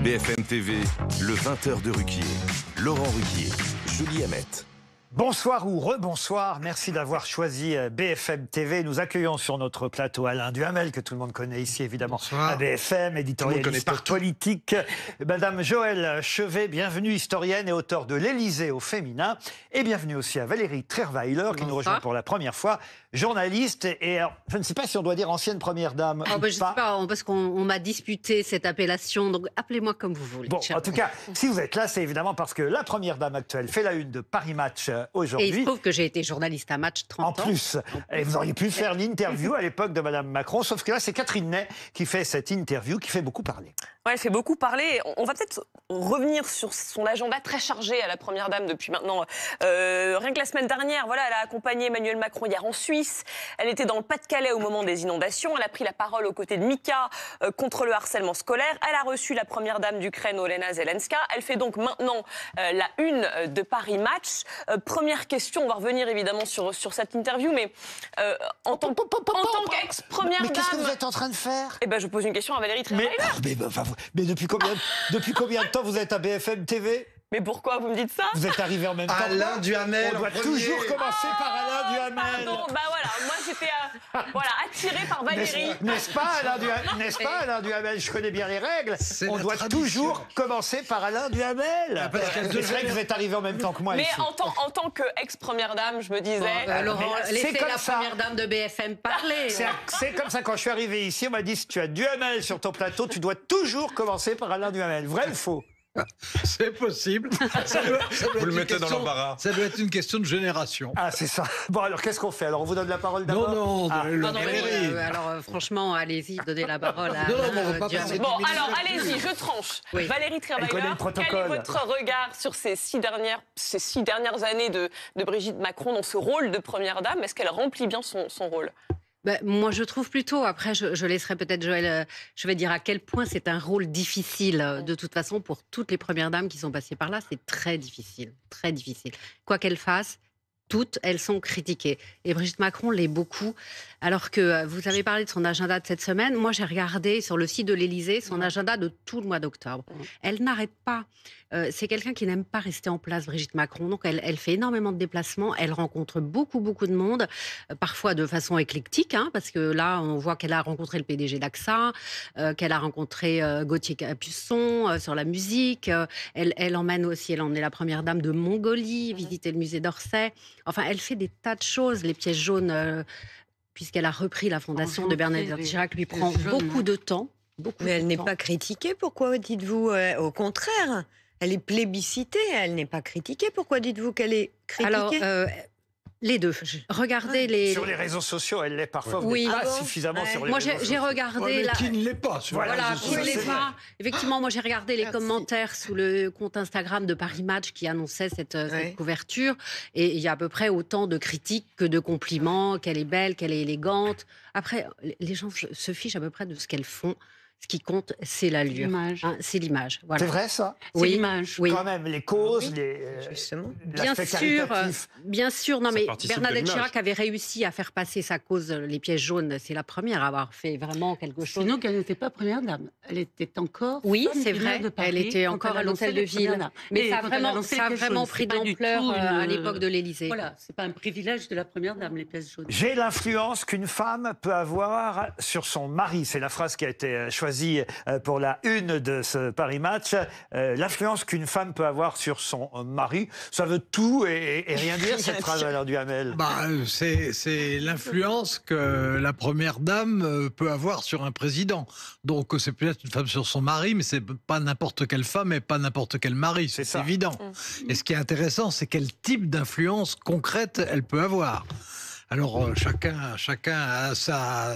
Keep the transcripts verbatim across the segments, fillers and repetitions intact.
B F M T V, le vingt heures de Ruquier. Laurent Ruquier, Julie Hamet. Bonsoir ou rebonsoir, merci d'avoir choisi B F M T V. Nous accueillons sur notre plateau Alain Duhamel, que tout le monde connaît ici évidemment. Bonsoir. À B F M, éditorialiste politique. Madame Joëlle Chevet, bienvenue, historienne et auteure de L'Élysée au féminin. Et bienvenue aussi à Valérie Trierweiler, qui nous rejoint pour la première fois, journaliste et, alors, je ne sais pas si on doit dire ancienne première dame. Oh, ou bah, je ne pas. sais pas, parce qu'on m'a disputé cette appellation, donc appelez-moi comme vous voulez. Bon, en tout cas, si vous êtes là, c'est évidemment parce que la première dame actuelle fait la une de Paris Match aujourd'hui. Et il se trouve que j'ai été journaliste à Match trente ans. En plus, et vous auriez pu faire l'interview à l'époque de Madame Macron, sauf que là, c'est Catherine Ney qui fait cette interview, qui fait beaucoup parler. Ouais, elle fait beaucoup parler. On va peut-être revenir sur son agenda très chargé à la Première Dame depuis maintenant. Euh, rien que la semaine dernière, voilà, elle a accompagné Emmanuel Macron hier en Suisse. Elle était dans le Pas-de-Calais au moment des inondations. Elle a pris la parole aux côtés de Mika euh, contre le harcèlement scolaire. Elle a reçu la Première Dame d'Ukraine, Olena Zelenska. Elle fait donc maintenant euh, la une de Paris Match. Euh, première question, on va revenir évidemment sur, sur cette interview, mais euh, en tant, en tant qu'ex-Première Dame... Mais qu'est-ce que vous êtes en train de faire? Eh ben, je pose une question à Valérie Trierweiler. Mais, mais, enfin, Mais depuis combien, depuis combien de temps vous êtes à B F M T V? Mais pourquoi vous me dites ça? Vous êtes arrivé en même temps. Alain Duhamel. On doit toujours commencer ah, par Alain Duhamel. Pardon, bah voilà, moi j'étais euh, voilà, attirée par Valérie. N'est-ce pas, Alain Duhamel? N'est-ce pas, Alain Duhamel? Je connais bien les règles. On doit tradition. toujours commencer par Alain Duhamel. Ah, c'est vrai que vous êtes arrivé en même temps que moi. Mais ici. en tant, en tant qu'ex-première dame, je me disais... Bon, bah, Laurent, laissez la ça. première dame de B F M parler. C'est comme ça, quand je suis arrivé ici, on m'a dit, si tu as Duhamel sur ton plateau, tu dois toujours commencer par Alain Duhamel. Vrai ou faux? C'est possible. Ça doit, ça doit vous le mettez question, dans l'embarras. Ça doit être une question de génération. Ah, c'est ça. Bon, alors qu'est-ce qu'on fait? Alors, on vous donne la parole d'abord? Non, non, ah. le, non, non mais, euh, alors euh, franchement, allez-y, donnez la parole à... Non, non, on va euh, pas passer Bon, alors allez-y, je tranche. Oui. Valérie Trierweiler, quel est votre regard sur ces six dernières, ces six dernières années de, de Brigitte Macron dans ce rôle de Première Dame? Est-ce qu'elle remplit bien son, son rôle? Ben, moi, je trouve plutôt, après, je, je laisserai peut-être Joël, euh, je vais dire à quel point c'est un rôle difficile. Euh, de toute façon, pour toutes les premières dames qui sont passées par là, c'est très difficile, très difficile. Quoi qu'elles fassent, toutes, elles sont critiquées. Et Brigitte Macron l'est beaucoup. Alors que euh, vous avez parlé de son agenda de cette semaine. Moi, j'ai regardé sur le site de l'Élysée son agenda de tout le mois d'octobre. Elle n'arrête pas. Euh, c'est quelqu'un qui n'aime pas rester en place, Brigitte Macron. Donc, elle, elle fait énormément de déplacements. Elle rencontre beaucoup, beaucoup de monde. Euh, parfois de façon éclectique, hein, parce que là, on voit qu'elle a rencontré le P D G d'A X A, euh, qu'elle a rencontré euh, Gauthier Capuçon euh, sur la musique. Euh, elle, elle emmène aussi, elle en est la première dame de Mongolie, visiter le musée d'Orsay. Enfin, elle fait des tas de choses. Les pièces jaunes, euh, puisqu'elle a repris la fondation de Bernadette Chirac, lui prend beaucoup de temps. Beaucoup Mais elle n'est temps. pas critiquée, pourquoi dites-vous euh, au contraire, elle est plébiscitée, elle n'est pas critiquée. Pourquoi dites-vous qu'elle est critiquée? Alors, euh, les deux. Regardez Ouais. les... Sur les réseaux sociaux, elle l'est parfois. Vous Oui. n'êtes pas Ah bon suffisamment ouais. sur les Moi, réseaux j'ai sociaux. j'ai regardé... Ouais, mais la... qui ne l'est pas sur Voilà, les Voilà, réseaux qui ne sociaux. l'est pas. Effectivement, moi j'ai regardé les Merci. commentaires sous le compte Instagram de Paris Match qui annonçait cette, euh, cette Ouais. couverture. Et il y a à peu près autant de critiques que de compliments, qu'elle est belle, qu'elle est élégante. Après, les gens se fichent à peu près de ce qu'elles font. Ce qui compte, c'est l'allure. L'image. Hein, c'est l'image. Voilà. C'est vrai, ça? C'est Oui, l'image. oui. Quand même, les causes, Oui. les. euh, Justement. Bien l'aspect sûr, caritatif. euh, bien sûr. Non, Ça mais participe de Bernadette l'image. Chirac avait réussi à faire passer sa cause, euh, les pièces jaunes. C'est la première à avoir fait vraiment quelque chose. Sinon, qu'elle n'était pas première dame. Elle était encore. Oui, femme c'est du vrai. maire de Paris Elle était quand encore elle à annonçait l'hôtel de les premières ville. dames. Mais Et ça a quand elle vraiment, annonçait ça a les pièces vraiment jaunes, pris c'est de pas du l'ampleur tout euh, à une- l'époque de l'Élysée. Voilà, c'est pas un privilège de la première dame, les pièces jaunes. J'ai l'influence qu'une femme peut avoir sur son mari. C'est la phrase qui a été euh, choisie euh, pour la une de ce Paris Match. Euh, l'influence qu'une femme peut avoir sur son euh, mari, ça veut tout et, et rien dire, cette phrase, Alain Duhamel. Bah, euh, c'est c'est l'influence que la première dame euh, peut avoir sur un président. Donc euh, c'est peut-être une femme sur son mari, mais c'est pas n'importe quelle femme et pas n'importe quel mari, C'est c'est ça. évident. Et ce qui est intéressant, c'est quel type d'influence concrète elle peut avoir. Alors euh, chacun, chacun a sa,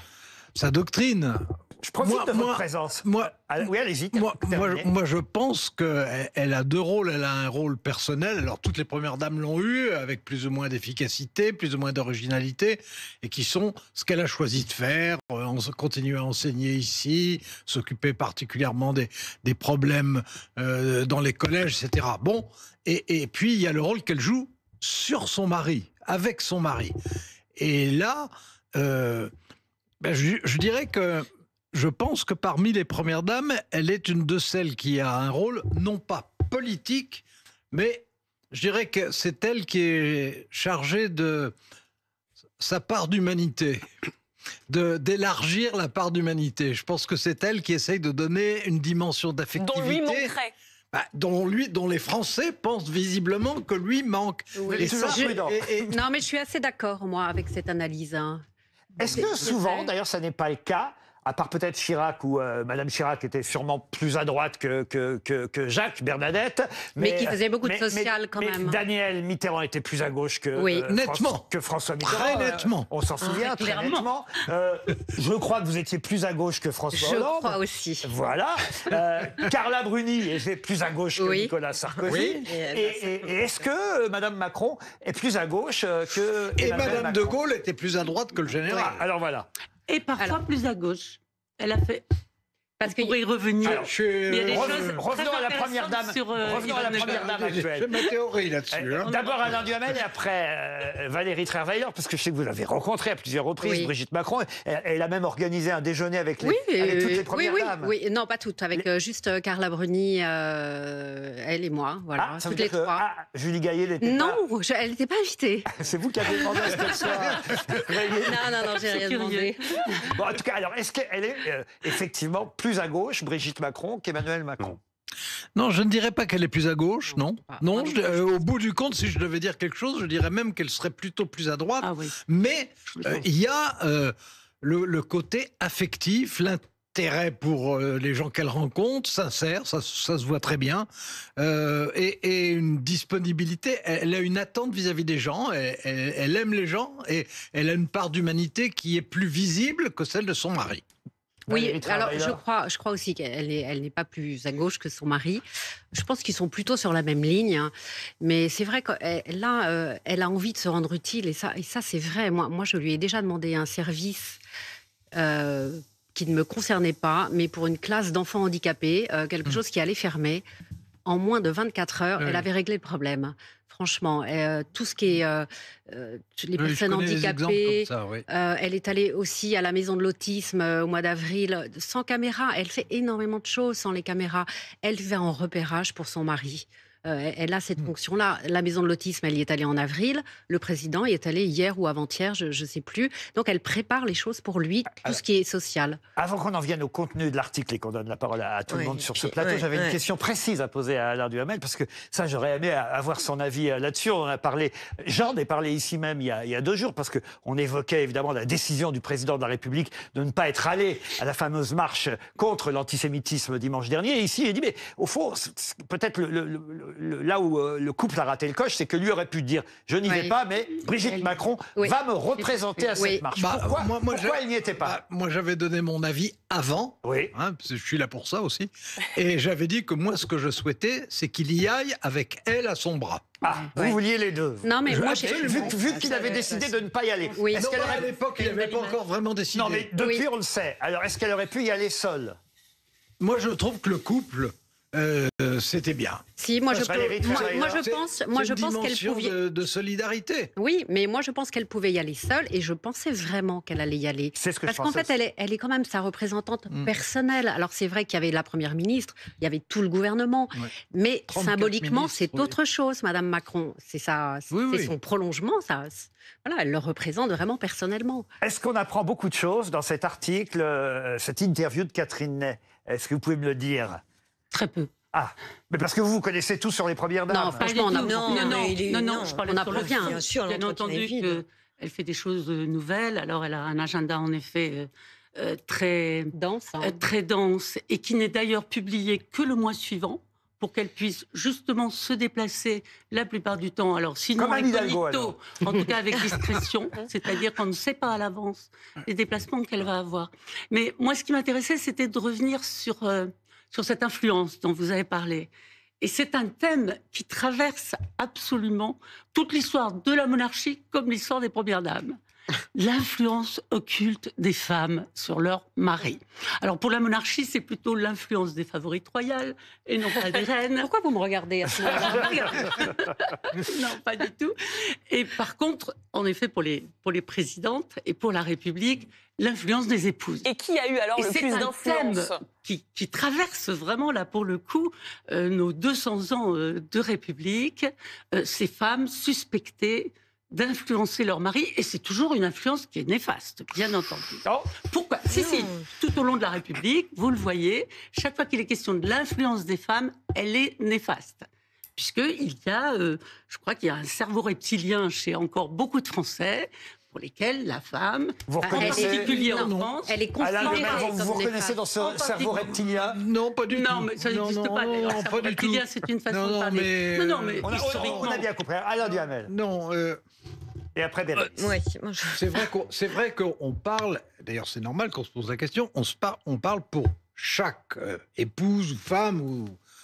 sa doctrine. Je profite Moi- de votre moi- présence. Moi, Ah, oui, allez-y. Moi, moi, terminez. moi, je pense qu'elle elle a deux rôles. Elle a un rôle personnel. Alors, toutes les premières dames l'ont eu, avec plus ou moins d'efficacité, plus ou moins d'originalité, et qui sont ce qu'elle a choisi de faire, euh, en- continuer à enseigner ici, s'occuper particulièrement des, des problèmes euh, dans les collèges, et cetera. Bon, et, et puis, il y a le rôle qu'elle joue sur son mari, avec son mari. Et là, euh, ben, je, je dirais que je pense que parmi les premières dames, elle est une de celles qui a un rôle non pas politique, mais je dirais que c'est elle qui est chargée de sa part d'humanité, de d'élargir la part d'humanité. Je pense que c'est elle qui essaye de donner une dimension d'affectivité. Dont lui manquerait. Bah, dont, lui, dont les Français pensent visiblement que lui manque. Oui, et ça, je- et- et- Non, mais je suis assez d'accord, moi, avec cette analyse. hein. Est-ce que C'est- souvent, c'est- d'ailleurs, ça n'est pas le cas, à part peut-être Chirac, où euh, Madame Chirac était sûrement plus à droite que, que, que, que Jacques, Bernadette. Mais qui faisait beaucoup de mais- social, mais- quand mais même. Daniel Mitterrand était plus à gauche que, Oui. euh, Nettement. François, que François Mitterrand. Très Euh, nettement. on s'en souvient, très clairement. nettement. Euh, je crois que vous étiez plus à gauche que François Je Hollande. crois aussi. Voilà. Euh, Carla Bruni était plus à gauche que Oui. Nicolas Sarkozy. Oui. Et elle Et, et- et est-ce que euh, Madame Macron est plus à gauche euh, que et Emmanuel Madame de Macron Gaulle était plus à droite que le général. Ah, alors voilà. Et parfois Alors. plus à gauche. Elle a fait. Parce on que pourrait y revenir. Alors, Je suis- Mais il y a des Revenons- choses revenons très à la première intéressantes dame. sur, euh, Revenons à la Yvonne première Deschamps. dame actuelle. J'ai ma théorie là-dessus. Euh, hein. D'abord Alain Duhamel et après euh, Valérie Trierweiler, parce que je sais que vous l'avez rencontrée à plusieurs reprises, Oui. Brigitte Macron. Elle, elle a même organisé un déjeuner avec, les, Oui, avec euh, toutes les oui, premières oui, dames. oui, non, pas toutes, avec euh, juste euh, Carla Bruni, euh, elle et moi, voilà, Ah, ça veut toutes les dire que trois. ah, Julie Gaillet n'était non, pas... je- elle n'était pas invitée. C'est vous qui avez demandé à ce qu'elle soit réunie. non, non, non, j'ai rien curieux. demandé. Bon, en tout cas, alors, est-ce qu'elle est euh, effectivement plus à gauche, Brigitte Macron, qu'Emmanuel Macron? Non, je ne dirais pas qu'elle est plus à gauche, non. Ah, Non, ah, je- euh, au bout du compte, si je devais dire quelque chose, je dirais même qu'elle serait plutôt plus à droite. Ah oui. Mais euh, il y a euh, le, le côté affectif, l'intérêt pour euh, les gens qu'elle rencontre, sincère, ça, ça se voit très bien, euh, et, et une disponibilité. Elle, elle a une attente vis-à-vis des gens, elle, elle- elle aime les gens, et elle a une part d'humanité qui est plus visible que celle de son mari. Oui, Valérie alors Trierweiler. je crois, je crois aussi qu'elle n'est elle n'est pas plus à gauche que son mari. Je pense qu'ils sont plutôt sur la même ligne. hein. Mais c'est vrai que euh, là, euh, elle a envie de se rendre utile. Et ça, et ça c'est vrai. Moi, moi, je lui ai déjà demandé un service euh, qui ne me concernait pas, mais pour une classe d'enfants handicapés, euh, quelque chose qui allait fermer. En moins de vingt-quatre heures, Oui. elle avait réglé le problème. Franchement, euh, tout ce qui est euh, euh, les Oui, je personnes connais des exemples handicapées, comme ça, oui. euh, elle est allée aussi à la maison de l'autisme euh, au mois d'avril, sans caméra. Elle fait énormément de choses sans les caméras. Elle va en repérage pour son mari. Euh, elle a cette fonction-là. La maison de l'autisme, elle y est allée en avril. Le président y est allé hier ou avant-hier, je ne sais plus. Donc elle prépare les choses pour lui, tout ce qui est social. Avant qu'on en vienne au contenu de l'article et qu'on donne la parole à, à tout le Oui, monde sur puis- ce plateau, ouais, j'avais une ouais. question précise à poser à Alain Duhamel, parce que ça, j'aurais aimé avoir son avis euh, là-dessus. On en a parlé, j'en ai parlé ici même il y a, il y a deux jours, parce qu'on évoquait évidemment la décision du président de la République de ne pas être allé à la fameuse marche contre l'antisémitisme dimanche dernier. Et ici, il dit, mais au fond, c'est- c'est peut-être le, le- le- le- là où euh, le couple a raté le coche, c'est que lui aurait pu dire, je n'y vais Oui. pas, mais Brigitte Elle- Macron Oui. va me représenter à Oui. cette marche. Bah, Pourquoi, moi- moi, pourquoi j'ai- elle n'y était pas? Bah, moi, j'avais donné mon avis avant. Oui. Hein, parce que je suis là pour ça aussi. Et j'avais dit que moi, ce que je souhaitais, c'est qu'il y aille avec elle à son bras. Ah, vous Ouais. vouliez les deux. Non, mais Je- moi, j'ai... Vu, vu qu'il Ça, avait ça, décidé ça, de ne pas y aller. Oui. Est-ce Non, qu'elle mais à aurait... l'époque, il n'avait pas encore vraiment décidé. Non, mais depuis, Oui. on le sait. Alors, est-ce qu'elle aurait pu y aller seule? Moi, je trouve que le couple, euh, c'était bien. Si, moi, je, Valérie moi, Trierweiler. moi, je C'est- pense, moi, c'est je une pense qu'elle dimension pouvait... de, de solidarité. Oui, mais moi je pense qu'elle pouvait y aller seule et je pensais vraiment qu'elle allait y aller. C'est ce que Parce je qu'en pensais fait, elle est, elle est quand même sa représentante Mm. personnelle. Alors c'est vrai qu'il y avait la première ministre, il y avait tout le gouvernement, Ouais. mais trente-quatre symboliquement ministres, c'est oui. autre chose, Madame Macron. C'est ça, c'est Oui, oui. son prolongement, ça. c'est- Voilà, elle le représente vraiment personnellement. Est-ce qu'on apprend beaucoup de choses dans cet article, euh, cette interview de Catherine Ney? Est-ce que vous pouvez me le dire? Très peu. Ah, mais parce que vous, vous connaissez tout sur les premières dames. Non, franchement, on Pas a du tout. beaucoup- non, non, mais il est- non, non, non, je parlais on sur apprend le rien. fond. Bien sûr, Bien l'entretien est entendu vide. qu'elle fait des choses euh, nouvelles. Alors, elle a un agenda, en effet, euh, euh, très, Danse. hein. euh, très dense et qui n'est d'ailleurs publié que le mois suivant pour qu'elle puisse justement se déplacer la plupart du temps. Alors, sinon, Comme Anne Hidalgo, incognito, en tout cas avec discrétion, c'est-à-dire qu'on ne sait pas à l'avance les déplacements qu'elle va avoir. Mais moi, ce qui m'intéressait, c'était de revenir sur, euh, sur cette influence dont vous avez parlé. Et c'est un thème qui traverse absolument toute l'histoire de la monarchie comme l'histoire des premières dames. l'influence occulte des femmes sur leur mari. Alors pour la monarchie, c'est plutôt l'influence des favorites royales et non pas des reines. Pourquoi vous me regardez à ce moment-là? Non, pas du tout. Et par contre, en effet, pour les, pour les présidentes et pour la République, l'influence des épouses. Et qui a eu alors Et le c'est plus un d'influence? thème qui, qui traverse vraiment, là, pour le coup, euh, nos deux cents ans euh, de République. Euh, ces femmes suspectées d'influencer leur mari, et c'est toujours une influence qui est néfaste, bien entendu. Oh. Pourquoi? Si, si, Non. tout au long de la République, vous le voyez, chaque fois qu'il est question de l'influence des femmes, elle est néfaste. Puisqu'il y a, euh, je crois qu'il y a un cerveau reptilien chez encore beaucoup de Français, pour lesquels la femme, Vous en reconnaissez- particulier en Non. France... Elle est Alain considérée Duhamel, vous comme vous reconnaissez néfaste. dans ce En cerveau particulier. reptilien? Non, pas du tout. Non, mais ça n'existe non, pas. non, d'ailleurs. non, Ça, pas du tout. reptilien, c'est une façon Non, de non, parler. mais, non, non, mais On a, on- historiquement... on a bien compris. Alain Duhamel. Non, euh, Et après Bérénice. Ouais, moi, je- c'est vrai qu'on c'est vrai qu'on parle, d'ailleurs c'est normal qu'on se pose la question, on, se par- on parle pour chaque euh, épouse ou femme ou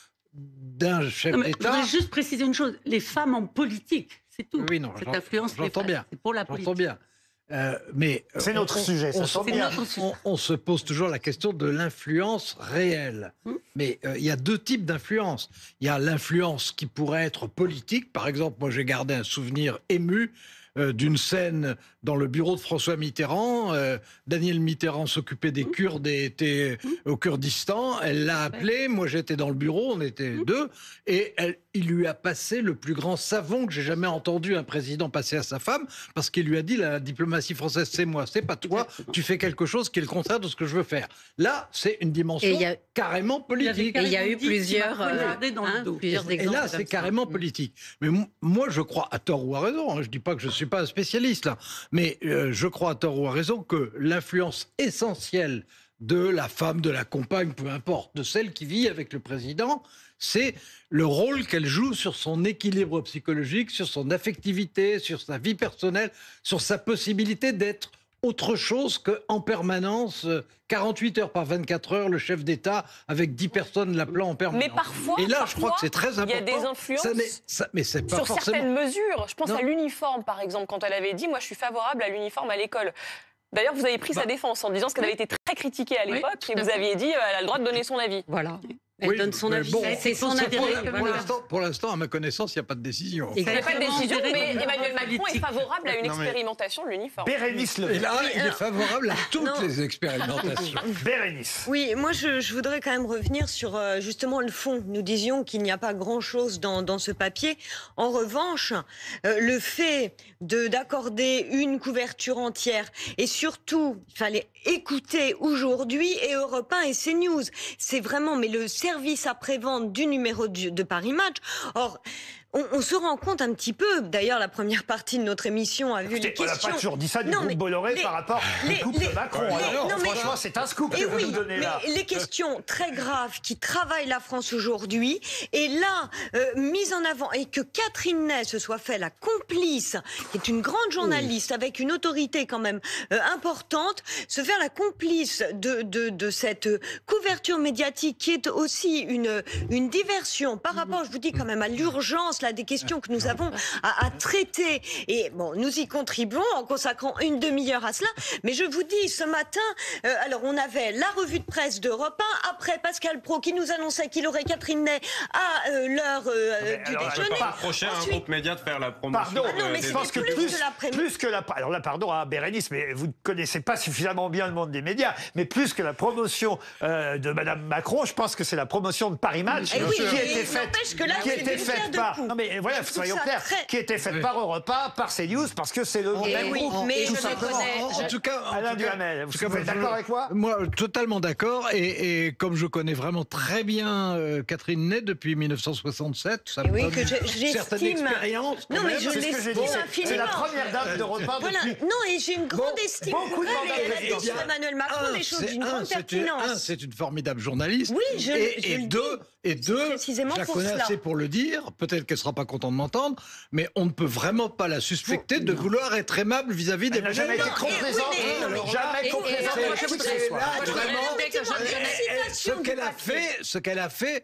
d'un chef Non, mais je d'État. voudrais juste préciser une chose. Les femmes en politique, c'est tout. Oui, non, Cette j'en- influence j'entends néfaste, bien. c'est pour la politique. J'entends bien. Euh, mais euh, C'est notre on- sujet, ça on, tombe on- bien. notre sujet. on- on se pose toujours la question de l'influence réelle. Hmm. Mais euh, il y a deux types d'influence. Il y a l'influence qui pourrait être politique. Par exemple, moi j'ai gardé un souvenir ému euh, d'une scène dans le bureau de François Mitterrand. Euh, Daniel Mitterrand s'occupait des Kurdes et était au Kurdistan. Elle l'a appelé. Moi j'étais dans le bureau, on était deux. Et elle, il lui a passé le plus grand savon que j'ai jamais entendu un président passer à sa femme, parce qu'il lui a dit la diplomatie française c'est moi, c'est pas toi, Exactement. tu fais quelque chose qui est le contraire de ce que je veux faire. Là, c'est une dimension Et il y a- carrément Il y avait politique. Et il y a eu Carrément dit plusieurs, qu'il m'a poignardé dans le hein, dos. plusieurs Et exemples. là, c'est comme ça. carrément politique. Mais m- moi, je crois, à tort ou à raison, hein, je dis pas que je suis pas un spécialiste là, mais euh, je crois à tort ou à raison que l'influence essentielle de la femme, de la compagne, peu importe, de celle qui vit avec le président, c'est le rôle qu'elle joue sur son équilibre psychologique, sur son affectivité, sur sa vie personnelle, sur sa possibilité d'être autre chose qu'en permanence, euh, quarante-huit heures par vingt-quatre heures, le chef d'État avec dix personnes l'appelant en permanence. Mais parfois, Et là, je parfois, crois que c'est très important. il y a des influences Ça n'est- ça- mais c'est pas sur forcément. certaines mesures. Je pense Non. à l'uniforme, par exemple, quand elle avait dit « Moi, je suis favorable à l'uniforme à l'école ». D'ailleurs, vous avez pris Bah. sa défense en disant ce qu'elle avait été très critiquée à Oui, l'époque, tout et à vous fait. aviez dit euh, elle a le droit de donner son avis. Voilà. Elle Oui, donne son mais avis. bon, c'est son c'est avis. pour- Pour voilà. l'instant, pour l'instant, à ma connaissance, il n'y a pas de décision. Et- Il n'y a pas de Exactement, décision, on dirait mais qu'on est Emmanuel en Macron est politique. favorable à une Non, mais- expérimentation de l'uniforme. Bérénice Et Le là, il est alors- favorable à toutes Non. les expérimentations. Bérénice. Oui, moi je, je voudrais quand même revenir sur euh, justement le fond. Nous disions qu'il n'y a pas grand-chose dans, dans ce papier. En revanche, euh, le fait de d'accorder une couverture entière et surtout, il fallait écouter aujourd'hui et Europe un et CNews. C'est vraiment, mais le service après-vente du numéro de, de Paris Match. Or, on, on se rend compte un petit peu, d'ailleurs la première partie de notre émission a vu Écoutez, les on n'a questions... pas toujours dit ça du Non, groupe mais Bolloré les- par rapport les- au couple les- Macron. les- Alors, non, mais- franchement, c'est un scoop Et que vous oui, nous donnez là. mais les questions très graves qui travaillent la France aujourd'hui, et là, euh, mise en avant, et que Catherine Ney se soit fait la complice, qui est une grande journaliste avec une autorité quand même euh, importante, se faire la complice de, de, de cette couverture médiatique qui est aussi une, une diversion par rapport, je vous dis quand même, à l'urgence là, des questions que nous avons à, à traiter. Et bon, nous y contribuons en consacrant une demi-heure à cela, mais je vous dis, ce matin, euh, alors on avait la revue de presse d'Europe un, après Pascal Praud qui nous annonçait qu'il aurait Catherine Ney à euh, l'heure euh, mais du alors, déjeuner. pas Reprocher à un Ensuite- groupe média de faire la promotion. Pardon, Ah non, mais euh, je des- pense que plus plus, que l'après-midi. plus que la... Alors là, pardon à Bérénice, mais vous ne connaissez pas suffisamment bien le monde des médias, mais plus que la promotion euh, de Madame Macron, je pense que c'est la promotion de Paris Match Eh oui, qui mais était il faite, n'empêche que là, qui c'est était une faite pierre de par... coups. Non mais voilà, Je trouve soyons ça clairs, très- qui était faite par Europe un, par CNews, parce que c'est le Eh même oui, groupe. mais tout je simplement. reconnais- En, en tout cas, en Alain tout cas- Duhamel, en tout vous cas, êtes moi, d'accord je- avec moi? Moi, totalement d'accord. Et, et comme je connais vraiment très bien euh, Catherine Ney depuis mille neuf cent soixante-sept, ça Et me oui, donne que je- une certaine j'estime- expérience. quand Non, mais même. je C'est ce que j'ai l'estime dit, c'est- c'est la infiniment. première dame d'Europe un Voilà, depuis... non, et j'ai une grande Bon, estime beaucoup de pour elle, mandats et elle a dit présidentiels. sur Emmanuel Macron Un, des choses c'est- d'une un, grande c'est une- un, pertinence. c'est une formidable journaliste. Oui, je- et, je et le deux, et deux, précisément je la pour connais cela. assez pour le dire. Peut-être qu'elle sera pas contente de m'entendre, mais on ne peut vraiment pas la suspecter de vouloir être aimable vis-vis des Elle n'a jamais été Non, complaisante, et oui, mais- jamais et- complaisante et- et- avec qui que ce et- soit. Là, Attendez, vraiment, permettez-moi, elle- une elle- citation ce du qu'elle a papier. fait, ce qu'elle a fait,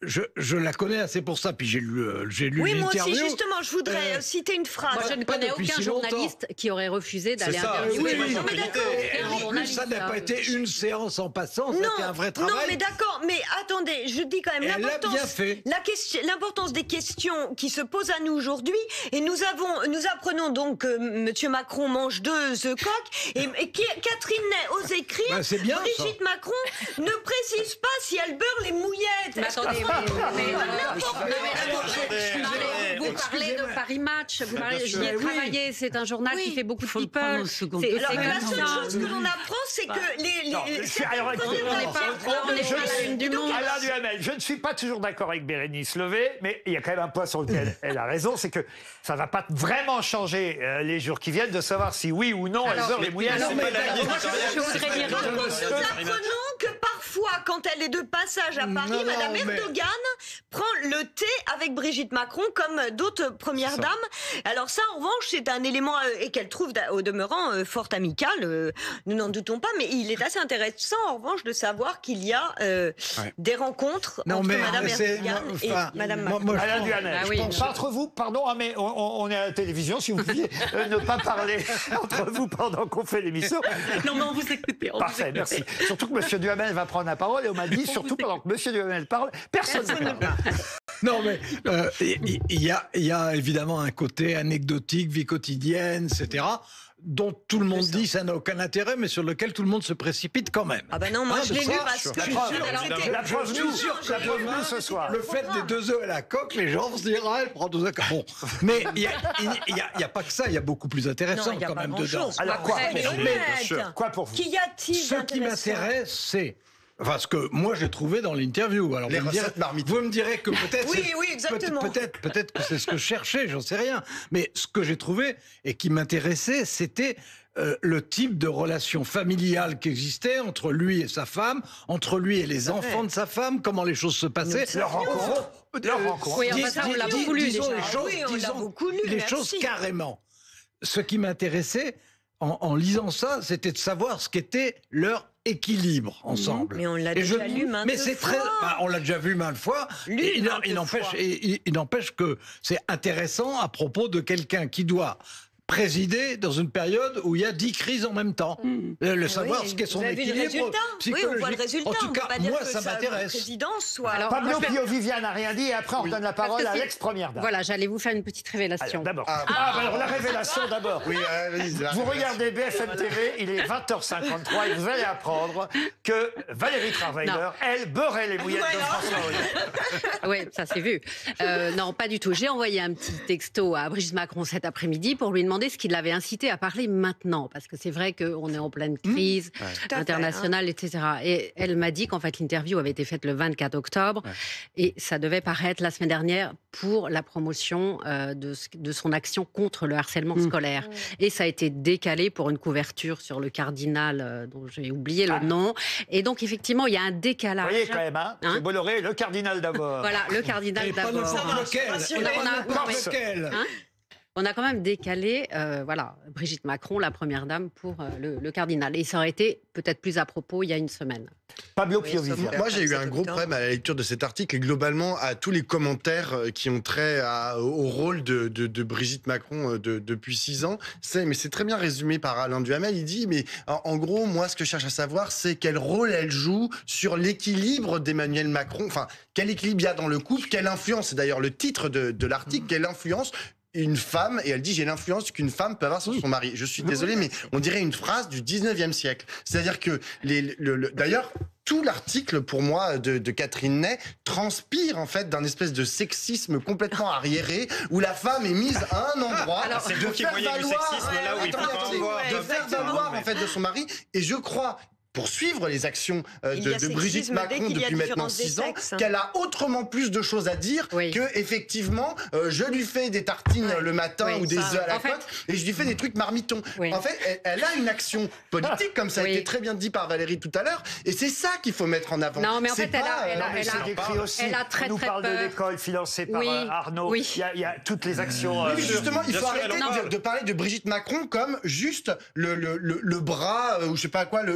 je, je la connais assez pour ça, puis j'ai lu, j'ai lu Oui, moi l'interview. aussi, justement, je voudrais Euh, citer une phrase. Moi, je ne pas connais depuis aucun si longtemps. journaliste qui aurait refusé d'aller C'est ça, interviewer. oui, oui, non, mais d'accord. Aucun En plus, journaliste, ça n'a pas euh, été une séance en passant, Non, c'était un vrai travail. non, mais d'accord, mais attendez, je dis quand même Elle l'a l'importance, bien fait. la question, l'importance des questions qui se posent à nous aujourd'hui. Et nous avons, nous apprenons donc que Monsieur Macron mange deux œufs coques et, et qui- Catherine Ney ose écrire. Bah, c'est bien, Brigitte Macron ne précise pas si elle beurre les mouillettes. Mais Est-ce que attendez, mais- franchement, mais- c'est non, n'importe non, mais quoi. attends, je- je- non, mais vous parlez de Paris Match, vous parlez, j'y ai Oui. travaillé, c'est un journal qui Oui. fait beaucoup de Faut le prendre people. au second C'est- degré. c'est Alors, la comme seule ça. chose que l'on apprend, c'est que les, les, Non, les- je suis- alors, écoutez, On n'est pas, on n'est pas à la une du monde. Alain Duhamel, je ne suis pas toujours d'accord avec Bérénice Levé, mais il y a quand même un point sur lequel elle a raison, c'est que ça ne va pas vraiment changer euh, les jours qui viennent de savoir si oui ou non Alors, elle beurre les mouillettes. alors, C'est mais pas la alors, ligne moi, je- éditoriale. je voudrais dire un mot. Nous apprenons que parfois, quand elle est de passage à Paris, Non, non, Madame mais- Erdogan prend le thé avec Brigitte Macron, comme d'autres premières dames. Alors ça, en revanche, c'est un élément euh, et qu'elle trouve au demeurant euh, fort amical. euh, nous n'en doutons pas, mais il est assez intéressant, en revanche, de savoir qu'il y a euh, Ouais. des rencontres Non, entre mais Madame c'est- Erdogan moi, et enfin, Madame moi- Macron. moi, je Alain pense- Duhamel, Ah je oui, pense pas entre vous, pardon, hein, mais on, on- on est à la télévision, si vous pouviez euh, ne pas parler entre vous pendant qu'on fait l'émission. Non, mais on vous écoutez. on vous Parfait, écoute. merci. Surtout que M. Duhamel va prendre la parole et on m'a dit, surtout pendant que M. Duhamel parle, personne ne parle. Non, mais euh, il il y, a, il y a évidemment un côté anecdotique, vie quotidienne, et cetera, dont tout le monde dit ça n'a aucun intérêt, mais sur lequel tout le monde se précipite quand même. Ah ben non, moi Hein, je de l'ai ça, lu parce que la je preuve, suis sûre alors, que c'était- la preuve, Je suis nous, sûr que la ça preuve, demain, nous, ce soir. Le fait des deux œufs à la coque, les gens se diront, ah, elle prend deux œufs. Bon, mais il n'y a, il y a- il y a pas que ça, il y a beaucoup plus Non, intéressant il y a quand pas même grand-chose. dedans. Alors quoi Après, pour mais vous honnête. Quoi pour vous Qu'y a-t-il Ce qui d'intéressant? m'intéresse, c'est. Enfin, ce que moi j'ai trouvé dans l'interview. Alors, Les vous me, direz, recettes marmites. vous me direz que peut-être. Oui, c'est- oui, exactement. peut- Peut-être, peut-être que c'est ce que je cherchais, j'en sais rien. Mais ce que j'ai trouvé et qui m'intéressait, c'était euh, le type de relation familiale qui existait entre lui et sa femme, entre lui et les enfants de sa femme, comment les choses se passaient. Leur rencontre. Leur Euh, rencontre. Oui, enfin, dis- ça, on l'a dis- beaucoup lu, disons déjà. les Ah choses, oui, on l'a disons beaucoup lu, les merci. choses carrément. Ce qui m'intéressait en, en lisant ça, c'était de savoir ce qu'était leur équilibre ensemble. Mais on l'a Et je- déjà lu maintes Mais c'est très, fois. bah, on l'a déjà vu maintes fois. Lu Et il, maintes il n'empêche, fois. et il- il n'empêche que c'est intéressant à propos de quelqu'un qui doit présider dans une période où il y a dix crises en même temps. Le, le savoir Oui, ce qu'est son vous avez vu le équilibre résultat. Oui, psychologique. on voit le résultat. En tout On peut cas, pas dire moi, que ça sa m'intéresse. présidence soit. Alors, Pablo moi, je vais- Pio Viviane n'a rien dit et après on donne la parole que à c'est- l'ex-première dame. Voilà, j'allais vous faire une petite Alors, révélation. d'abord. Ah, Ah, bah alors la révélation d'abord. Oui, euh, vas-y, c'est la Vous révélation. regardez B F M T V, il est vingt heures cinquante-trois et vous allez apprendre que Valérie Trierweiler, Non. elle, beurrait les mouillettes de François Hollande. Oui, ça c'est vu. Euh, non, pas du tout. J'ai envoyé un petit texto à Brigitte Macron cet après-midi pour lui demander ce qui l'avait incité à parler maintenant. Parce que c'est vrai qu'on est en pleine crise Tout à fait, internationale, et cetera. Et elle m'a dit qu'en fait l'interview avait été faite le vingt-quatre octobre et ça devait paraître la semaine dernière pour la promotion euh, de, ce- de son action contre le harcèlement scolaire. Et ça a été décalé pour une couverture sur le cardinal euh, dont j'ai oublié le Ah. nom. Et donc effectivement, il y a un Vous décalage. voyez quand même, hein, Hein c'est Bolloré, le cardinal d'abord. Voilà, le cardinal Et pas d'abord. n'importe lequel. rassurez, on a- on a- N'importe non, mais- lequel. Hein On a quand même décalé, euh, voilà, Brigitte Macron, la première dame, pour euh, le, le cardinal. Et ça aurait été peut-être plus à propos il y a une semaine. Pablo Oui, Pio sauf Viviane. Moi, j'ai eu un Cet gros octobre. problème à la lecture de cet article et globalement à tous les commentaires euh, qui ont trait à- au rôle de, de- de Brigitte Macron euh, de- depuis six ans. C'est, mais c'est très bien résumé par Alain Duhamel. Il dit, mais en, en gros, moi, ce que je cherche à savoir, c'est quel rôle elle joue sur l'équilibre d'Emmanuel Macron. Enfin, quel équilibre il y a dans le couple, quelle influence, c'est d'ailleurs le titre de, de l'article, quelle influence une femme, et elle dit j'ai l'influence qu'une femme peut avoir sur son mari. Je suis désolé, mais on dirait une phrase du dix-neuvième siècle. C'est-à-dire que, les, le, le- d'ailleurs, tout l'article, pour moi, de, de Catherine Ney, transpire, en fait, d'un espèce de sexisme complètement arriéré, où la femme est mise à un endroit, Alors, c'est de vous qui faire voyez du valoir, sexisme là où il faut attendez, pas en attendez, voir. de faire Exactement. valoir, en fait, de son mari, et je crois, pour suivre les actions euh, Il de, y a de Brigitte sexisme dès Macron qu'il y a depuis maintenant différence des six ans, sexes. qu'elle a autrement plus de choses à dire Oui. que, effectivement, euh, je lui fais des tartines Ouais. le matin Oui, ou des ça, œufs à la en fait- coque, et je lui fais des trucs marmitons. Oui. En fait, elle, elle a une action politique, comme ça a Oui. été très bien dit par Valérie tout à l'heure, et c'est ça qu'il faut mettre en avant. Non, mais en C'est fait, elle a- pas, elle a- euh, Mais elle c'est a- décrit aussi. elle a très, on nous très parle de peur. l'école financée par Oui, euh, Arnaud. oui. Il, y a, il y a toutes les actions. euh, Oui, mais justement, il Bien faut sûr, arrêter elle en de, parle. de parler de Brigitte Macron comme juste le, le, le, le bras, euh, ou je sais pas quoi, le, le Non, premier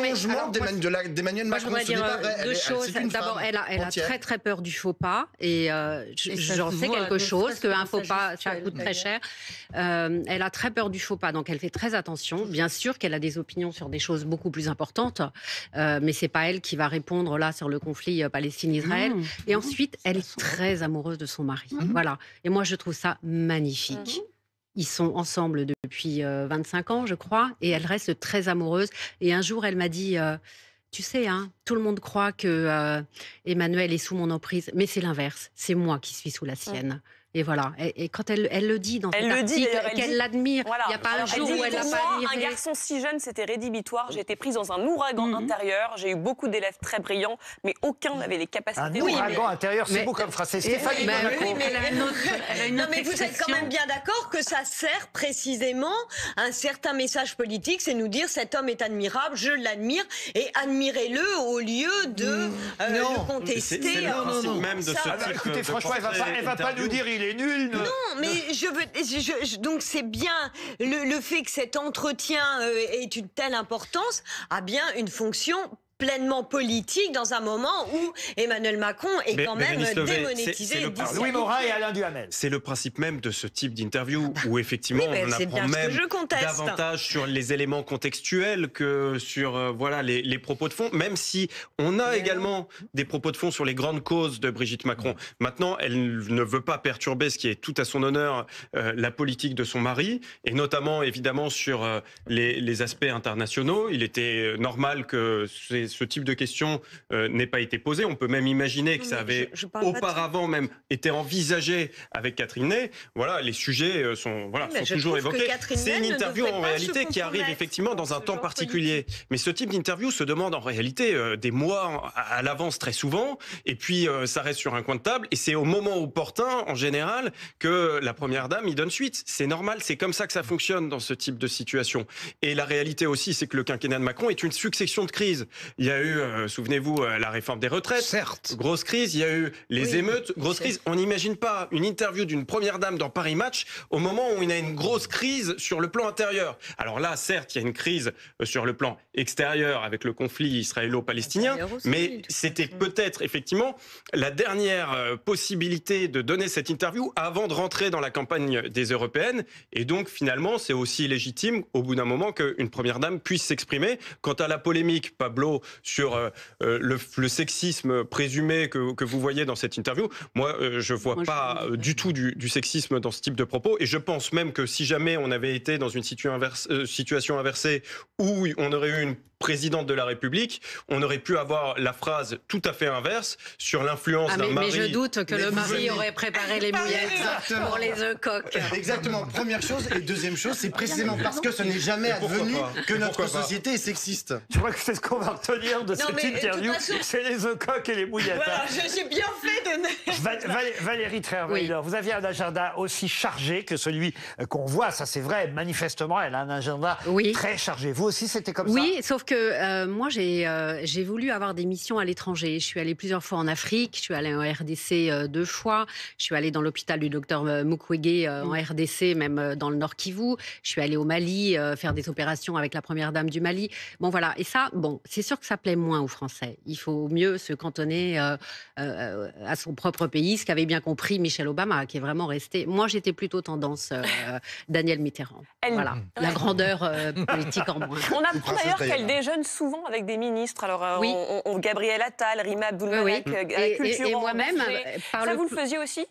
prolongement d'Emmanuel Macron. Je voudrais dire deux choses. D'abord, elle a, elle a très très peur du faux pas et euh, j'en sais quelque chose, qu'un faux pas, ça coûte très cher. Euh, elle a très peur du faux pas, donc elle fait très attention. Bien sûr qu'elle a des opinions sur des choses beaucoup plus importantes, euh, mais c'est pas elle qui va répondre là sur le conflit Palestine-Israël. Mmh. Et ensuite, elle est très amoureuse de son mari. Mmh. Voilà. Et moi, je trouve ça magnifique. Mmh. Ils sont ensemble depuis euh, vingt-cinq ans, je crois, et elle reste très amoureuse. Et un jour, elle m'a dit, euh, tu sais, hein, tout le monde croit que euh, Emmanuel est sous mon emprise, mais c'est l'inverse. C'est moi qui suis sous la sienne. Mmh. Et voilà. Et, et quand elle, elle le dit dans cet article, qu'elle l'admire, il n'y a pas un jour où elle l'a pas admiré. Un garçon si jeune, c'était rédhibitoire. J'ai été prise dans un ouragan mm-hmm. intérieur. J'ai eu beaucoup d'élèves très brillants, mais aucun n'avait les capacités. Un oui, ouragan mais... intérieur, c'est beau comme phrase. C'est Stéphanie bah, oui, mais elle a une autre, elle a une non, autre mais vous êtes quand même bien d'accord que ça sert précisément un certain message politique, c'est nous dire cet homme est admirable, je l'admire, et admirez-le au lieu de mm. euh, non. le contester. C'est, c'est le principe même de ça, ce type. Écoutez, franchement, elle ne va pas nous dire il est nul. Non, mais je veux. Je, je, donc c'est bien le, le fait que cet entretien euh, ait une telle importance a bien une fonction pleinement politique dans un moment où Emmanuel Macron est mais, quand mais même démonétisé. C'est, c'est Louis Morin et Alain Duhamel. C'est le principe même de ce type d'interview où effectivement oui, on apprend même davantage sur les éléments contextuels que sur euh, voilà les, les propos de fond. Même si on a mais également non. des propos de fond sur les grandes causes de Brigitte Macron. Maintenant, elle ne veut pas perturber, ce qui est tout à son honneur, euh, la politique de son mari et notamment évidemment sur euh, les, les aspects internationaux. Il était normal que ces ce type de questions euh, n'ait pas été posé. On peut même imaginer que ça avait je, je auparavant même été envisagé avec Catherine Ney. Voilà, les sujets euh, sont, voilà, oui, sont toujours évoqués. C'est une interview en réalité qui arrive effectivement dans un temps particulier. Politique. Mais ce type d'interview se demande en réalité euh, des mois à, à l'avance très souvent. Et puis euh, ça reste sur un coin de table. Et c'est au moment opportun, en général, que la première dame y donne suite. C'est normal, c'est comme ça que ça fonctionne dans ce type de situation. Et la réalité aussi, c'est que le quinquennat de Macron est une succession de crises. Il y a eu, euh, souvenez-vous, euh, la réforme des retraites. Certes. Grosse crise. Il y a eu les oui, émeutes. Grosse c'est... crise. On n'imagine pas une interview d'une première dame dans Paris Match au moment où il y a une grosse crise sur le plan intérieur. Alors là, certes, il y a une crise sur le plan extérieur avec le conflit israélo-palestinien, mais c'était peut-être effectivement la dernière euh, possibilité de donner cette interview avant de rentrer dans la campagne des européennes. Et donc, finalement, c'est aussi légitime, au bout d'un moment, qu'une première dame puisse s'exprimer. Quant à la polémique, Pablo, sur euh, le, le sexisme présumé que, que vous voyez dans cette interview. Moi, euh, je ne vois moi, pas je... du tout du, du sexisme dans ce type de propos. Et je pense même que si jamais on avait été dans une situ inverse, euh, situation inversée où on aurait eu une présidente de la République, on aurait pu avoir la phrase tout à fait inverse sur l'influence ah, d'un mais, mari. Mais je doute que mais le mari venez... aurait préparé les mouillettes Exactement. Pour les œufs coques. Exactement. Première chose. Et deuxième chose, c'est précisément parce que ce n'est jamais advenu que notre société est sexiste. Je crois que c'est ce qu'on va retenir de non, cette interview. Façon... C'est les œufs coques et les mouillettes. Voilà, j'ai bien fait de... Val- Val- Valérie Trierweiler, oui. Vous aviez un agenda aussi chargé que celui qu'on voit. Ça, c'est vrai. Manifestement, elle a un agenda oui. très chargé. Vous aussi, c'était comme oui, ça? Oui, sauf que euh, moi, j'ai, euh, j'ai voulu avoir des missions à l'étranger. Je suis allée plusieurs fois en Afrique, je suis allée en R D C euh, deux fois, je suis allée dans l'hôpital du docteur Mukwege euh, en R D C, même euh, dans le Nord Kivu, je suis allée au Mali euh, faire des opérations avec la première dame du Mali. Bon, voilà. Et ça, bon, c'est sûr que ça plaît moins aux Français. Il faut mieux se cantonner euh, euh, à son propre pays, ce qu'avait bien compris Michelle Obama, qui est vraiment resté... Moi, j'étais plutôt tendance euh, Daniel Mitterrand. Elle... Voilà, la grandeur euh, politique en moins. On apprend d'ailleurs qu'elle déjeune souvent avec des ministres. Alors, euh, oui. on, on, Gabriel Attal, Rima Abdul-Malak, oui, oui. à la culture. Et, et, et moi-même, par ça, le... vous le faisiez aussi?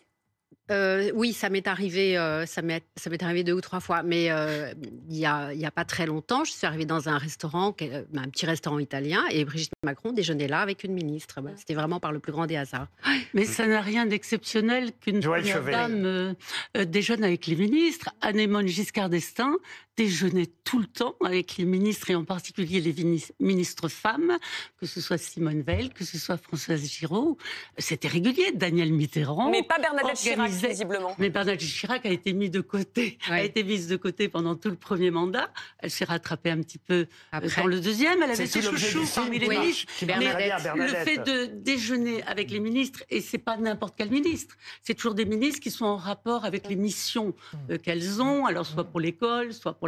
Euh, oui, ça m'est arrivé, euh, ça m'est, ça m'est arrivé deux ou trois fois, mais euh, il y a, il y a pas très longtemps, je suis arrivée dans un restaurant, un petit restaurant italien, et Brigitte Macron déjeunait là avec une ministre. C'était vraiment par le plus grand des hasards. Mais ça n'a rien d'exceptionnel qu'une première dame euh, euh, déjeune avec les ministres. Anne-Émone Giscard d'Estaing déjeunait tout le temps avec les ministres, et en particulier les ministres femmes, que ce soit Simone Veil, que ce soit Françoise Giraud. C'était régulier. Daniel Mitterrand. Mais pas Bernadette Chirac, visiblement. Mais Bernadette Chirac a été mise de côté, ouais. a été mise de côté pendant tout le premier mandat. Elle s'est rattrapée un petit peu après. Dans le deuxième. Elle avait ses chouchous parmi les oui. ministres. Mais Bernadette. Le fait de déjeuner avec les ministres, et c'est pas n'importe quel ministre, c'est toujours des ministres qui sont en rapport avec les missions euh, qu'elles ont, alors soit pour l'école, soit pour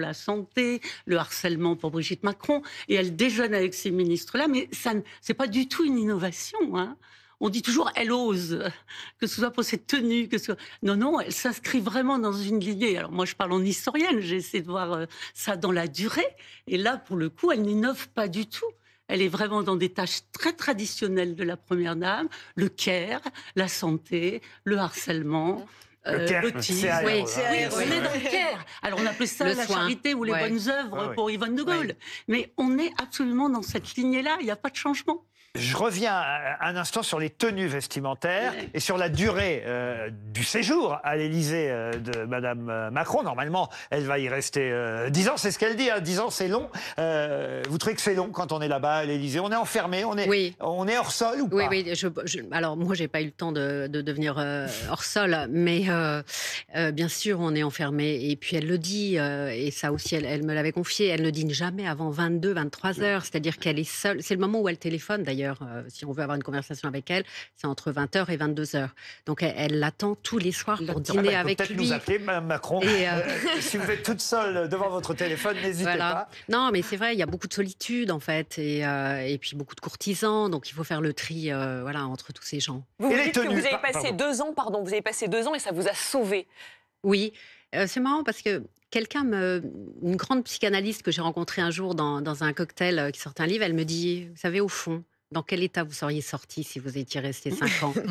pour la santé, le harcèlement pour Brigitte Macron, et elle déjeune avec ces ministres-là, mais ça, c'est pas du tout une innovation, hein. On dit toujours « elle ose », que ce soit pour ses tenues, que ce soit... Non, non, elle s'inscrit vraiment dans une lignée. Alors moi, je parle en historienne, j'ai essayé de voir euh, ça dans la durée. Et là, pour le coup, elle n'innove pas du tout. Elle est vraiment dans des tâches très traditionnelles de la Première Dame, le care, la santé, le harcèlement... Le euh, care, l'autisme. c'est Oui, aéro, c'est ouais. on est dans le care. Alors on appelait ça Le la soin. charité ou les Ouais. bonnes œuvres Ouais, ouais. pour Yvonne de Gaulle. Ouais. Mais on est absolument dans cette lignée-là, il n'y a pas de changement. Je reviens un instant sur les tenues vestimentaires Ouais. et sur la durée euh, du séjour à l'Élysée euh, de Madame Macron. Normalement, elle va y rester euh, dix ans, c'est ce qu'elle dit. Hein, dix ans, c'est long. Euh, vous trouvez que c'est long quand on est là-bas à l'Élysée? On est enfermé, on est, Oui. on est hors sol ou Oui, pas? oui. Je, je- alors moi, j'ai pas eu le temps de, de devenir euh, hors sol, mais euh, euh, bien sûr, on est enfermé. Et puis elle le dit, euh, et ça aussi, elle, elle me l'avait confié. Elle ne dîne jamais avant vingt-deux, vingt-trois heures. C'est-à-dire qu'elle est seule. C'est le moment où elle téléphone, d'ailleurs. Euh, si on veut avoir une conversation avec elle, c'est entre vingt heures et vingt-deux heures. Donc elle elle l'attend tous les soirs pour Ah dîner bah, il faut avec peut-être lui. nous appeler, Madame Macron. Et, euh, Euh, si vous êtes toute seule devant votre téléphone, n'hésitez Voilà. pas. Non, mais c'est vrai, il y a beaucoup de solitude en fait, et, euh, et puis beaucoup de courtisans, donc il faut faire le tri, euh, voilà, entre tous ces gens. Vous, Et vous les dites que tenues, vous avez par- passé pardon. deux ans, pardon, vous avez passé deux ans et ça vous a sauvé. Oui, euh, c'est marrant parce que quelqu'un me, une grande psychanalyste que j'ai rencontrée un jour dans, dans un cocktail euh, qui sortait un livre, elle me dit, vous savez, au fond, dans quel état vous seriez sorti si vous étiez resté cinq ans?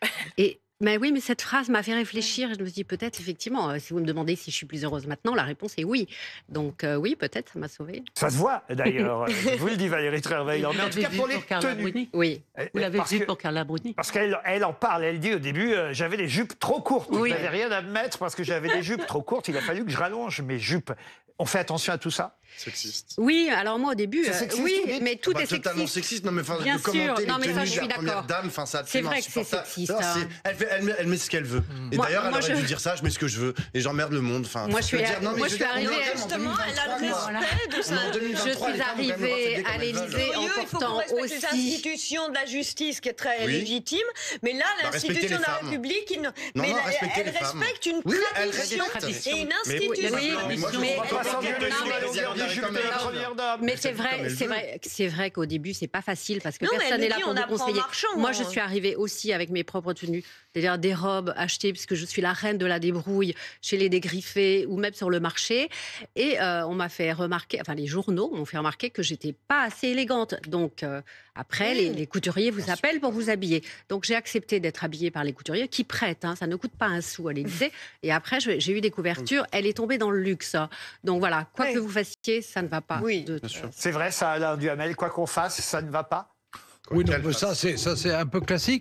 Et mais oui, mais cette phrase m'a fait réfléchir. Je me suis dit, peut-être, effectivement, euh, si vous me demandez si je suis plus heureuse maintenant, la réponse est oui. Donc, euh, oui, peut-être, ça m'a sauvée. Ça se voit d'ailleurs. Je vous le dis, Valérie Trierweiler. Mais en tout cas, pour les Carla tenues. Bruni. Oui. Vous l'avez Parce vu que- pour Carla Bruni. Parce qu'elle elle en parle, elle dit au début, euh, j'avais des jupes trop courtes. Oui. Je n'avais rien à me mettre parce que j'avais des jupes trop courtes. Il a fallu que je rallonge mes jupes. On fait attention à tout ça? Sexiste. Oui, alors moi, au début, C'est euh, sexiste, oui, vous dites mais tout Bah, est totalement sexiste. sexiste. Non, mais enfin, Bien de commenter sûr. les Non, mais ça, tenues je de suis la première d'accord. dame, enfin, c'est C'est absolument vrai que c'est insupportable. sexiste, Alors, hein. c'est- elle, fait- elle met- elle met ce qu'elle veut. Et Moi- d'ailleurs, elle moi, aurait je- dû dire ça, je mets ce que je veux. Et j'emmerde le monde. Enfin, Moi, je suis veux à- dire, non, mais moi, je je veux suis dire, on est arrivée- quand même en Justement, elle a le deux mille vingt-trois, respect de on est ça. en deux mille Je vingt-trois, suis les femmes ont quand même le droit de arrivée s'habiller à comme elles veulent. l'Élysée en Curieux, il faut qu'on portant respecte les aussi. institutions de la justice qui est très Oui. légitime, mais là Bah, respecter l'institution les de la femmes. République, il ne- Non, mais non, la- respecter elle les femmes. respecte une Oui, elle tradition respecte. et une Mais- institution. Oui, mais moi, je mais- comprends pas Pas sans qu'elle violer puisse sur la s'habiller longueur comme des elle jupes de veut. la première dame. Mais Elle c'est s'habille vrai, comme elle c'est veut. vrai, c'est vrai qu'au début c'est pas facile parce que Non, mais personne elle n'est le là dit, pour on vous apprend en conseiller. marchant, Moi, hein. je suis arrivée aussi avec mes propres tenues, c'est-à-dire des robes achetées puisque je suis la reine de la débrouille chez les dégriffés ou même sur le marché. Et euh, on m'a fait remarquer, enfin les journaux m'ont fait remarquer que j'étais pas assez élégante. Donc euh, après, les, les couturiers vous appellent pour vous habiller. Donc j'ai accepté d'être habillée par les couturiers qui prêtent. Hein, ça ne coûte pas un sou à l'Élysée. Et après, je- j'ai eu des couvertures. Elle est tombée dans le luxe. hein. Donc voilà, quoi Oui. que vous fassiez, ça ne va pas. Oui, De- C'est vrai, ça, Alain Duhamel, quoi qu'on fasse, ça ne va pas? Oui, non, qu'elle mais ça, c'est ça, c'est un peu classique.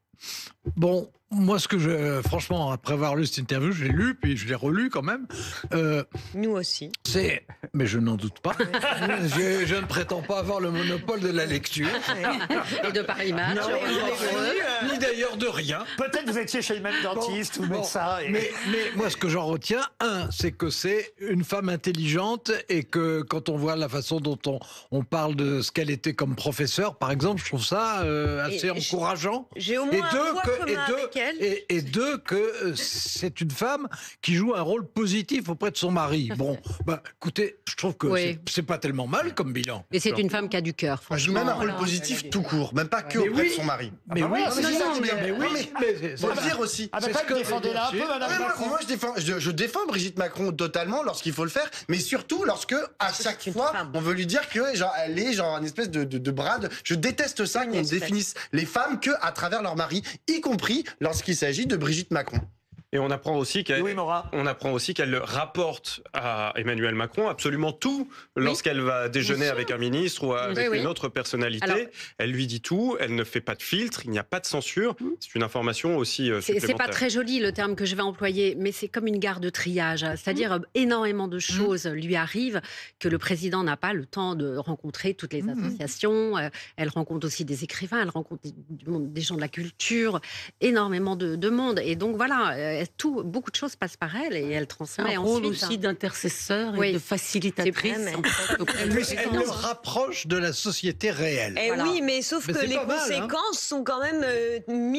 Bon, moi, ce que je, franchement, après avoir lu cette interview, je l'ai lu, puis je l'ai relu quand même. Euh, Nous aussi. c'est, mais je n'en doute pas. je, je ne prétends pas avoir le monopole de la lecture, Et de Paris Match. Non, heureusement mais- pour eux. ni d'ailleurs de rien. Peut-être vous étiez chez le même dentiste ou Bon, médecin. Et... Mais, mais moi, ce que j'en retiens, un, c'est que c'est une femme intelligente et que quand on voit la façon dont on, on parle de ce qu'elle était comme professeur, par exemple, je trouve ça euh, assez Et j- encourageant. J'ai au Et moins un deux, point que, et, commun deux, avec elle. et, et deux, que euh, c'est une femme qui joue un rôle positif auprès de son mari. Bon, bah, écoutez, je trouve que Oui. c'est- c'est pas tellement mal comme bilan. Et c'est une femme qui a du cœur, Elle joue franchement. même un rôle Voilà. positif tout court, même pas que Mais auprès oui. de son mari. Mais oui, non, mais c'est ça qui est bien. mais oui, Non, mais- mais c'est- Faut le c'est- dire aussi. Ah, bah, c'est pas ce que que- défendez-la un peu, Ah, Madame Ah, moi, Macron. moi, je, défends, je, je défends Brigitte Macron totalement lorsqu'il faut le faire, mais surtout lorsque, à chaque une fois, femme. on veut lui dire que genre, elle est genre une espèce de, de, de brade. Je déteste ça qu'on espèce. définisse les femmes que à travers leur mari, y compris lorsqu'il s'agit de Brigitte Macron. Et on apprend aussi qu'elle Louis Morin. on apprend aussi qu'elle rapporte à Emmanuel Macron absolument tout lorsqu'elle va déjeuner sûr. avec un ministre ou avec Oui, une oui. autre personnalité. Alors- Elle lui dit tout, elle ne fait pas de filtre, il n'y a pas de censure. C'est une information aussi euh, C'est c'est supplémentaire. pas très joli le terme que je vais employer, mais c'est comme une gare de triage. C'est-à-dire euh, énormément de choses lui arrivent que le président n'a pas le temps de rencontrer toutes les associations. Euh, Elle rencontre aussi des écrivains, elle rencontre des, du monde- des gens de la culture, énormément de, de monde. Et donc voilà, euh, tout, beaucoup de choses passent par elle et elle C'est transmet un rôle ensuite. aussi d'intercesseur et Oui. de facilitatrice. C'est vrai, en fait, auprès du Elle, président. elle le rapproche de la société réelle. Eh Voilà. oui, mais sauf Mais que c'est les pas mal, hein. conséquences sont quand même euh, minimes.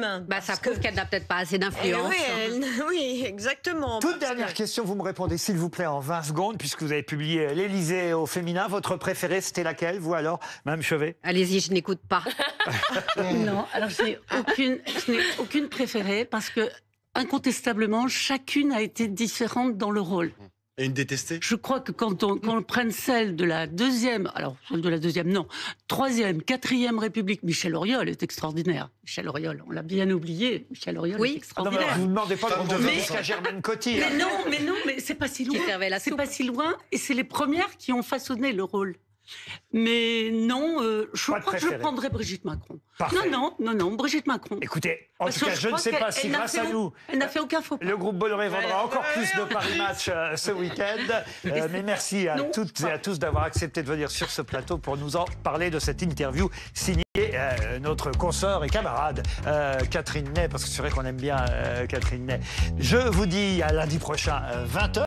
même. Bah, ça prouve que... qu'elle n'a peut-être pas assez d'influence. Oui, elle... oui, exactement. Toute dernière que... question, vous me répondez s'il vous plaît en vingt secondes, puisque vous avez publié l'Élysée au féminin. Votre préférée, c'était laquelle, vous alors, Mme Chevet? Allez-y, je n'écoute pas. Non, alors je n'ai aucune, je n'ai aucune préférée parce que, incontestablement, chacune a été différente dans le rôle. Et une détestée? Je crois que quand on, quand on prenne celle de la deuxième, alors celle de la deuxième, non, troisième, quatrième République, Michel Auriol est extraordinaire. Michel Auriol, on l'a bien oublié. Michel Auriol oui. est extraordinaire. Ah non, mais vous ne demandez pas de mais, jusqu'à Germaine Coty. Mais non, mais non, mais c'est pas si loin. C'est pas si loin, et c'est les premières qui ont façonné le rôle. Mais non, euh, je crois que je prendrais Brigitte Macron. Parfait. Non, non, non, non, Brigitte Macron. Écoutez, en Parce tout cas, je, je ne sais pas si grâce à nous, elle n'a fait aucun faux pas. Le groupe Bolloré vendra encore plus de Paris Match euh, ce week-end. Euh, mais merci à non, toutes et à tous d'avoir accepté de venir sur ce plateau pour nous en parler de cette interview signée euh, notre consoeur et camarade euh, Catherine Ney, parce que c'est vrai qu'on aime bien euh, Catherine Ney. Je vous dis à lundi prochain, euh, vingt heures.